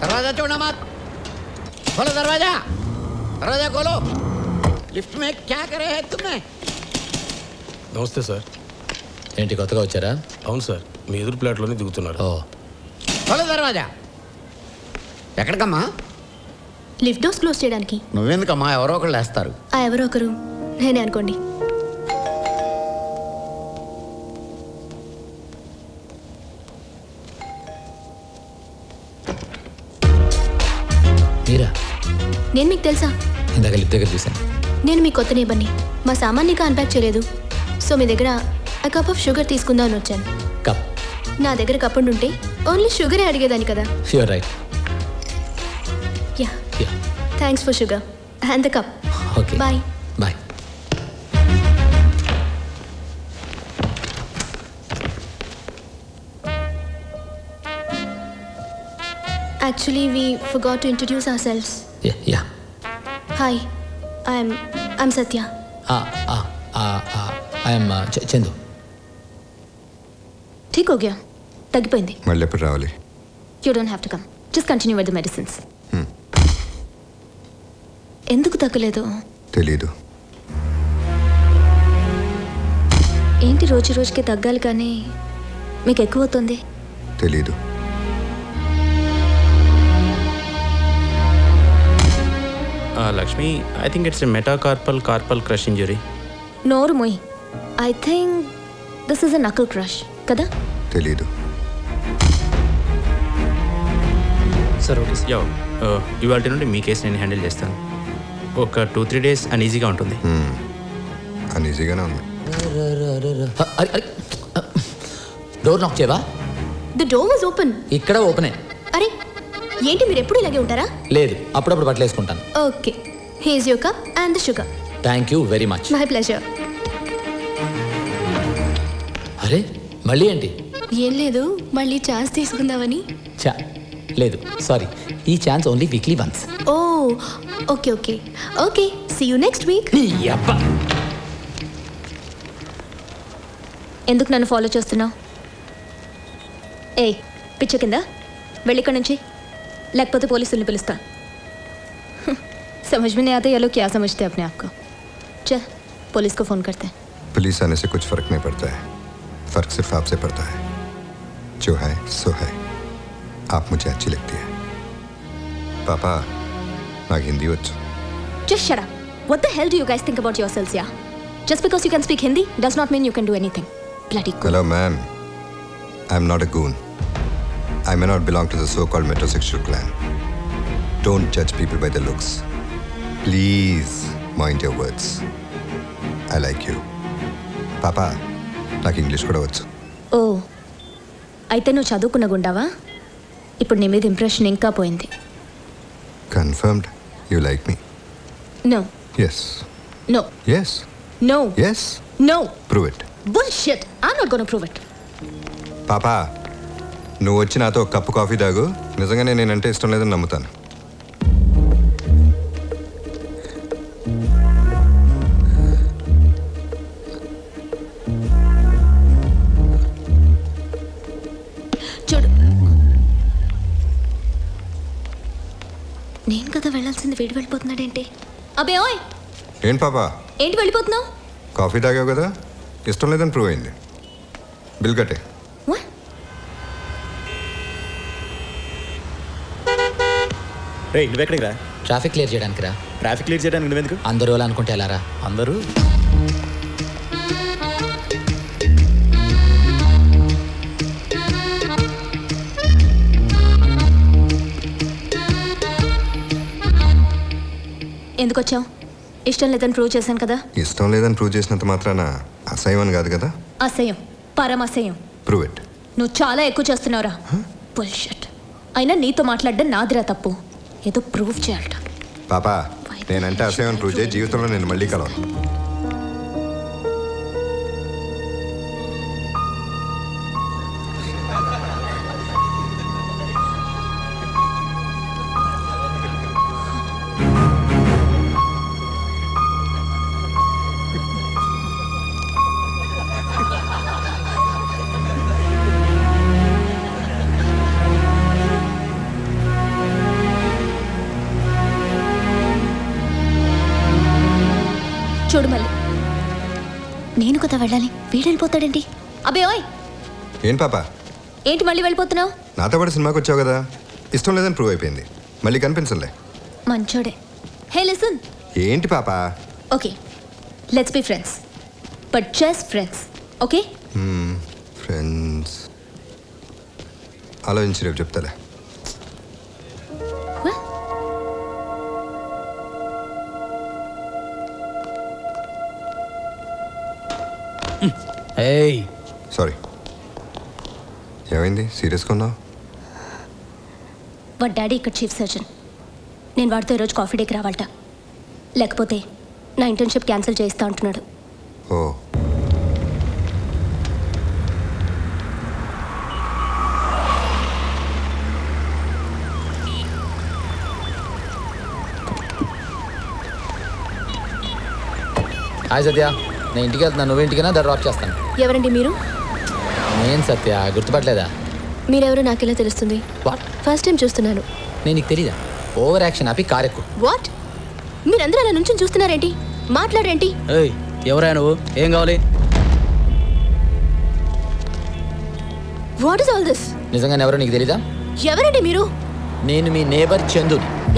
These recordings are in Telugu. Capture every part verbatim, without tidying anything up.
दरवाजा छोड़ना मत। खोलो दरवाजा, दरवाजा खोलो। लिफ्ट में क्या करे है तुमने? నమస్తే సార్. ఏంటి కొత్తగా వచ్చారా? అవును సార్, మీ ఎదురు ప్లాట్లోనే దిగుతున్నారు. ఓ खोलो दरवाजा. ఎక్కడికమ్మా? లిఫ్ట్ డోర్స్ క్లోజ్ చేయడానికి. నువ్వెందుకమ్మా? ఎవరో ఒకళ్ళు వేస్తారు. ఆ ఎవరో ఒకరు నేనే అనుకోండి. మీరా? నేను మీకు తెలుసా? ఇందాక లిఫ్ట్ దగ్గర చూశాను. నేను మీ కొత్త నేబర్ని. మా సామాన్యంగా అన్ప్యాక్ చేయలేదు, సో మీ దగ్గర ఆ కప్ ఆఫ్ షుగర్ తీసుకుందాం అని వచ్చాను. కప్? నా దగ్గర కప్ ఉంటే ఓన్లీ షుగరే అడిగేదాన్ని కదా. You're right. Yeah thanks for sugar and the cup. Okay bye. Bye. Actually, we forgot to introduce ourselves. Yeah, yeah. Hi, I'm I'm Satya. Ah, ah, ah, ah. I am uh, Ch- Chandu. ठीक हो गया. తగ్గిపోయింది. మళ్ళీ ఎప్పుడు రావాలి? You don't have to come. Just continue with the medicines. Hmm. ఎందుకు తగ్గలేదు? తెలీదు. ఏంటి రోజు రోజుకి తగ్గాలి కానీ మీకు ఎక్కువ అవుతుంది? తెలీదు. Uh, Lakshmi, I think it's a metacarpal carpal crush injury. నోరు మొయ్. I think this is a knuckle crush. కదా? తెలీదు. సార్ ఓకే యో ఇవాళ నుండి మీ కేసు నేను హ్యాండిల్ చేస్తాను. ఒక టూ త్రీ డేస్ అన్ఈజీగా ఉంటుంది. అన్ఈజీగానే ఉంది. డోర్ నాక్ చేయవా? The door was open. ఇక్కడ ఓపెనే. అరే ఏంటి మీరు ఎప్పుడు ఇలాగే ఉంటారా? లేదు, అప్పుడప్పుడు బట్టలు వేసుకుంటాను. Okay, here's your cup and the sugar. Thank you very much. My pleasure. అరే మళ్ళీ ఏంటి? ఏం లేదు, మళ్ళీ ఛాన్స్ తీసుకుందామని. చా లేదు, సారీ, ఈ chance only weekly once. Oh okay okay okay see you next week. ఎందుకు నన్ను ఫాలో చేస్తున్నావు? ఏ పిచ్చ కింద వెళ్ళి ఇక్కడ నుంచి, లేకపోతే పోలీసుల్ని పిలుస్తా. समझ में नहीं आता ये लोग क्या समझते हैं अपने आप को. चल पुलिस को फोन करते हैं. पुलिस आने से कुछ फर्क नहीं पड़ता है, फर्क सिर्फ आपसे पड़ता है. जो है सो है. आप मुझे अच्छी लगती है. पापा నాకు హిందీ వచ్చు. Just shut up. What the hell do you guys think about yourselves, yeah? Just because you can speak Hindi does not mean you can do anything. Bloody goon. Hello ma'am, I'm not a goon. I may not belong to the so-called metrosexual clan. Don't judge people by their looks. Please mind your words. I like you. Papa, నాకు ఇంగ్లీష్ కూడా వచ్చు. ఓ అయితే నువ్వు చదువుకున్న గుండావా? ఇప్పుడు నీ మీద ఇంప్రెషన్ ఇంకా పోయింది. Confirmed you like me? No. Yes. No. Yes. No. Yes. No. Prove it. Bullshit. I'm not going to prove it. పాపా, నువ్వు వచ్చి నాతో ఒక కప్పు కాఫీ తాగు. నిజంగానే నేనంటే ఇష్టం లేదని నమ్ముతాను. చూడు, నేను కదా వెళ్ళాల్సింది, వీడు వెళ్ళిపోతున్నాడేంటి? అబే ఓయ్, ఏంటి పాపా? ఏంటి వెళ్ళిపోతున్నావు? కాఫీ తాగావు కదా, ఇష్టం లేదని ప్రూవ్ అయింది. బిల్ కట్టే. రే నువ్వెక్కడికి రా? ట్రాఫిక్ క్లియర్ చేయడానికి రా. ట్రాఫిక్ క్లియర్ చేయడానికి నువ్వెందుకు? అందరూ అలా అనుకుంటే ఎలా రా? అందరూ ఎందుకు వచ్చావు? ఇష్టం లేదని ప్రూవ్ చేశాను కదా. ఇష్టం లేదని ప్రూవ్ చేసినంత మాత్రాన అసహ్యం అని కాదు కదా. అసహ్యం, పరమసహ్యం. Prove it. నువ్వు చాలా ఎక్కువ చేస్తున్నావురా. బుల్షిట్. అయినా నీతో మాట్లాడడం నాదిరా తప్పు, ఏదో ప్రూవ్ చేయాలట. పాపా, నేనంటే అసహ్యం ప్రూవ్ చేయి, జీవితంలో నేను మళ్ళీ కలవను. చూడు మళ్ళీ నేను కదా వెళ్ళాలి, వీడు వెళ్ళిపోతాడేంటి? అబ్బే ఓయ్, ఏం పాప ఏంటి మళ్ళీ వెళ్ళిపోతున్నావు? నాతో పాటు సినిమాకి వచ్చావు కదా, ఇష్టం లేదని ప్రూవ్ అయిపోయింది. మళ్ళీ కనిపించలే. మంచోడే. Hey listen. ఏంటి పాప? Okay, let's be friends, but just friends. Okay friends ఆలోచించి రేపు చెప్తాలే. సారీ, ఏమైంది? సీరియస్గా ఉన్నావు? వాడి డాడీ ఇక్కడ చీఫ్ సర్జన్. నేను వాడితో ఈరోజు కాఫీ డేకి రావాలట, లేకపోతే నా ఇంటర్న్షిప్ క్యాన్సిల్ చేయిస్తా అంటున్నాడు. ఓ హాయ్ సత్య, నేను ఇంటికి వెళ్తున్నాను, నువ్వు ఇంటికైనా దా డ్రాప్ చేస్తాను. ఎవరండి మీరు? నేను సత్య, గుర్తుపట్టలేదా? మీరెవరో నాకెలా తెలుస్తుంది? వాట్? ఫస్ట్ టైం చూస్తున్నాను. నేను నీకు తెలీదా? ఓవర్ యాక్షన్ ఆపి కారెక్కు. వాట్? మీరందరూ అలా నుంచి చూస్తున్నారేంటి? మాట్లాడేంటి? ఏయ్, ఎవరా నువ్వు? ఏం కావాలి? What is all this? నిజంగానే ఎవరో నీకు తెలీదా? ఎవరండి మీరు? నేను మీ neighbour Chandu.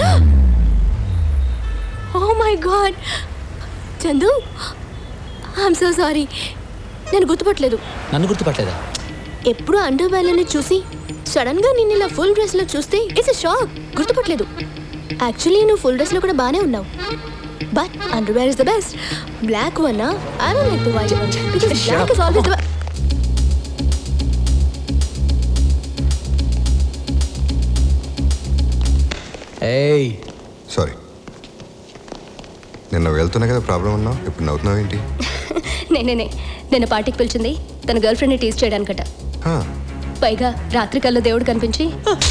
Oh my god, Chandu, I'm so sorry, నేను గుర్తుపట్టలేదు. నన్ను గుర్తుపట్టలేదా? ఎప్పుడు అండర్ వేర్లని చూసి సడన్ గా నిన్ను ఇలా ఫుల్ డ్రెస్ లో చూస్తే ఇట్స్ ఎ షాక్. గుర్తుపట్టలేదు. యాక్చువల్లీ నువ్వు ఫుల్ డ్రెస్ లో కూడా బానే ఉన్నావు, but underwear is the best. Black one I don't like the white one because black is always the. ఏయ్ సారీ, నిన్న వెళ్తున్నా కదా ప్రాబ్లం ఉన్నావు, ఇప్పుడు నవ్వుతున్నావు ఏంటి? నేనే నేను పార్టీకి పిలిచింది తన గర్ల్ ఫ్రెండ్ని టీజ్ చేయడానికట. పైగా రాత్రి కల్లా దేవుడు కనిపించి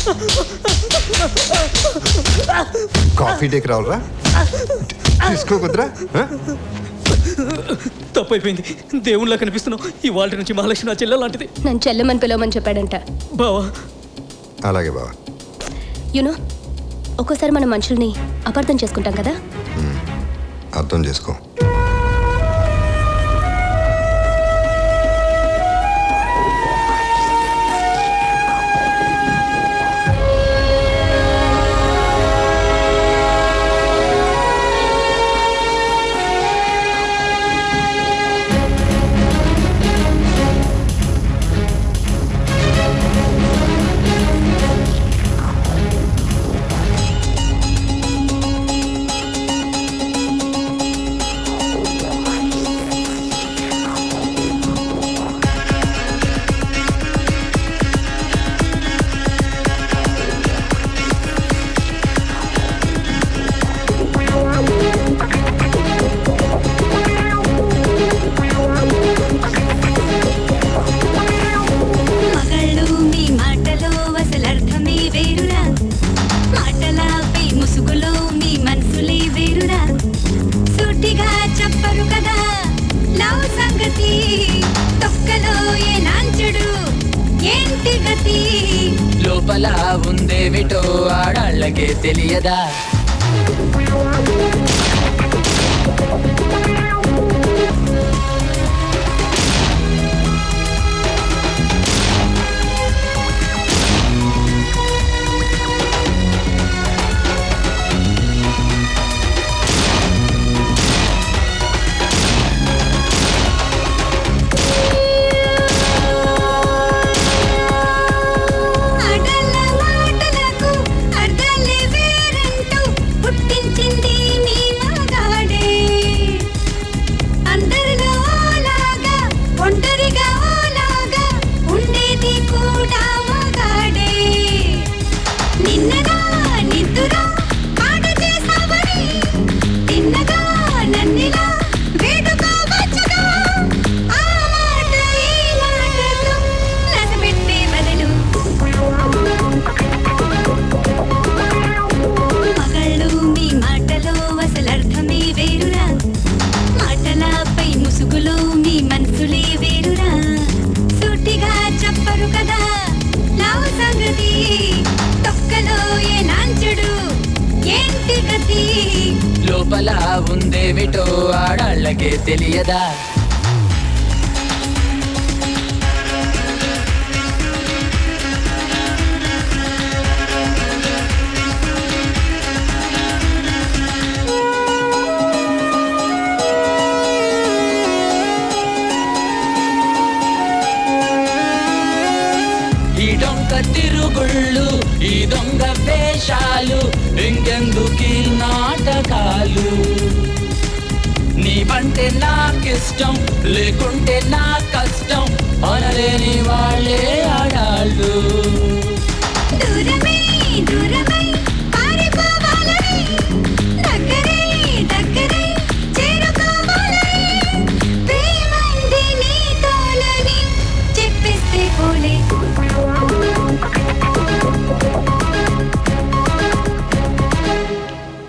కాఫీ డేకి రావాలరా, తీసుకోకుద్రా. తప్పైపోయింది, దేవుళ్ళ కనిపిస్తున్నావు. ఈ వాళ్ళ నుంచి మహాలక్ష్మి నా చెల్లె లాంటిది. నన్ను చెల్లెమని పిలవమని చెప్పాడంట. బావా? అలాగే బావా. యునో, ఒక్కోసారి మనం మనుషుల్ని అపార్థం చేసుకుంటాం కదా. అర్థం చేసుకో. లోపల ఉందేమిటో ఆడాళ్ళకే తెలియదా? లోపల ఉందేమిటో ఆడాళ్ళకే తెలియదా. ఈ డొంక తిరుగుళ్ళు, ఈ దొంగ వేషాలు, ఇంకెందుకీ నాటకాలు. నీవంటే నాకిష్టం, లేకుంటే నా కష్టం అనలేని వాళ్ళే ఆడాళ్ళు.